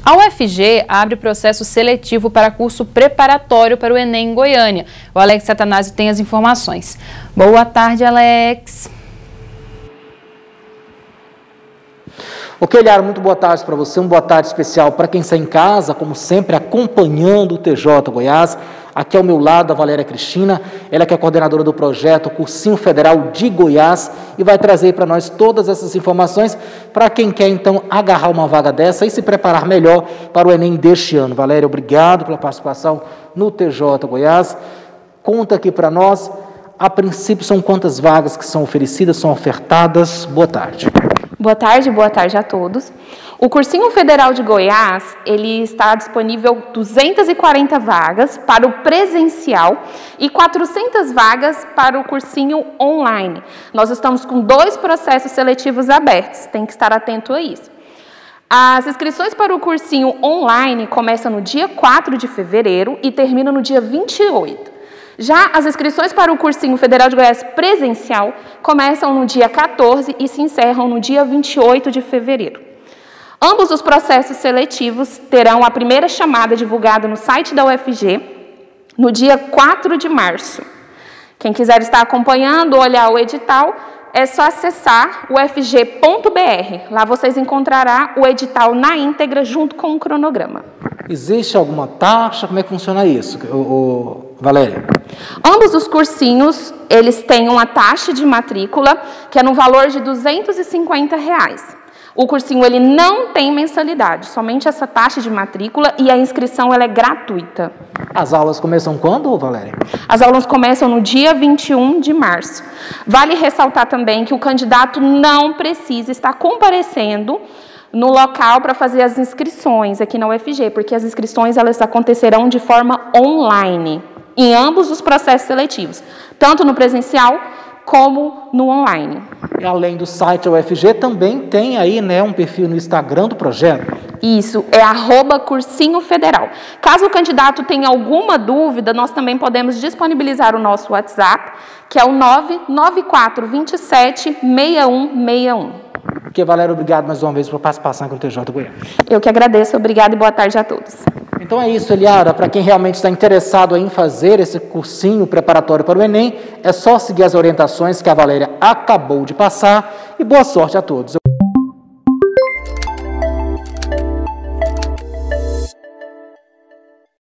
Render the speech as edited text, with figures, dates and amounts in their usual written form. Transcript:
A UFG abre processo seletivo para curso preparatório para o Enem em Goiânia. O Alex Satanásio tem as informações. Boa tarde, Alex. Ok, Liara, muito boa tarde para você, uma boa tarde especial para quem está em casa, como sempre, acompanhando o TJ Goiás. Aqui ao meu lado a Valéria Cristina, ela que é coordenadora do projeto Cursinho Federal de Goiás e vai trazer para nós todas essas informações para quem quer então agarrar uma vaga dessa e se preparar melhor para o Enem deste ano. Valéria, obrigado pela participação no TJ Goiás. Conta aqui para nós, a princípio são quantas vagas que são oferecidas, são ofertadas? Boa tarde boa tarde a todos. O Cursinho Federal de Goiás, ele está disponível 240 vagas para o presencial e 400 vagas para o cursinho online. Nós estamos com 2 processos seletivos abertos, tem que estar atento a isso. As inscrições para o cursinho online começam no dia 4 de fevereiro e terminam no dia 28. Já as inscrições para o Cursinho Federal de Goiás presencial começam no dia 14 e se encerram no dia 28 de fevereiro. Ambos os processos seletivos terão a primeira chamada divulgada no site da UFG no dia 4 de março. Quem quiser estar acompanhando ou olhar o edital, é só acessar o ufg.br. Lá vocês encontrarão o edital na íntegra junto com o cronograma. Existe alguma taxa? Como é que funciona isso, Valéria? Ambos os cursinhos, eles têm uma taxa de matrícula que é no valor de R$ 250. O cursinho ele não tem mensalidade, somente essa taxa de matrícula e a inscrição ela é gratuita. As aulas começam quando, Valéria? As aulas começam no dia 21 de março. Vale ressaltar também que o candidato não precisa estar comparecendo no local para fazer as inscrições aqui na UFG, porque as inscrições elas acontecerão de forma online, em ambos os processos seletivos, tanto no presencial como no online. E além do site da UFG, também tem aí, né, um perfil no Instagram do projeto? Isso, é @Cursinho Federal. Caso o candidato tenha alguma dúvida, nós também podemos disponibilizar o nosso WhatsApp, que é o 994276161. Ok, Valéria, obrigado mais uma vez pela participação aqui no TJ Goiás. Eu que agradeço, obrigado e boa tarde a todos. Então é isso, Eliara, para quem realmente está interessado em fazer esse cursinho preparatório para o Enem, é só seguir as orientações que a Valéria acabou de passar e boa sorte a todos.